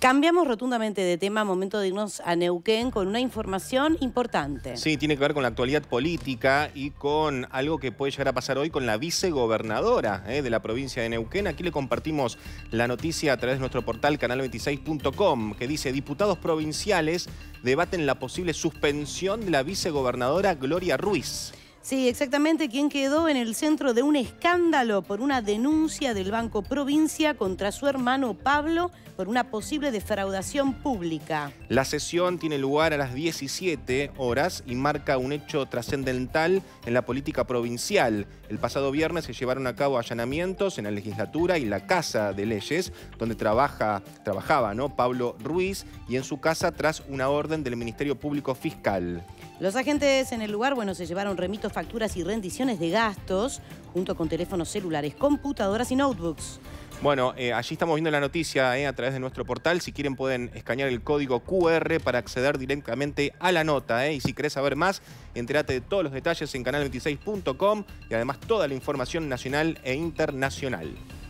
Cambiamos rotundamente de tema, momento de irnos a Neuquén con una información importante. Sí, tiene que ver con la actualidad política y con algo que puede llegar a pasar hoy con la vicegobernadora de la provincia de Neuquén. Aquí le compartimos la noticia a través de nuestro portal canal26.com, que dice: diputados provinciales debaten la posible suspensión de la vicegobernadora Gloria Ruiz. Sí, exactamente, quien quedó en el centro de un escándalo por una denuncia del Banco Provincia contra su hermano Pablo por una posible defraudación pública. La sesión tiene lugar a las 17 horas y marca un hecho trascendental en la política provincial. El pasado viernes se llevaron a cabo allanamientos en la legislatura y la Casa de Leyes, donde trabajaba Pablo Ruiz, y en su casa tras una orden del Ministerio Público Fiscal. Los agentes en el lugar, se llevaron remitos, facturas y rendiciones de gastos, junto con teléfonos celulares, computadoras y notebooks. Bueno, allí estamos viendo la noticia a través de nuestro portal. Si quieren pueden escanear el código QR para acceder directamente a la nota. Y si querés saber más, entérate de todos los detalles en canal26.com y además toda la información nacional e internacional.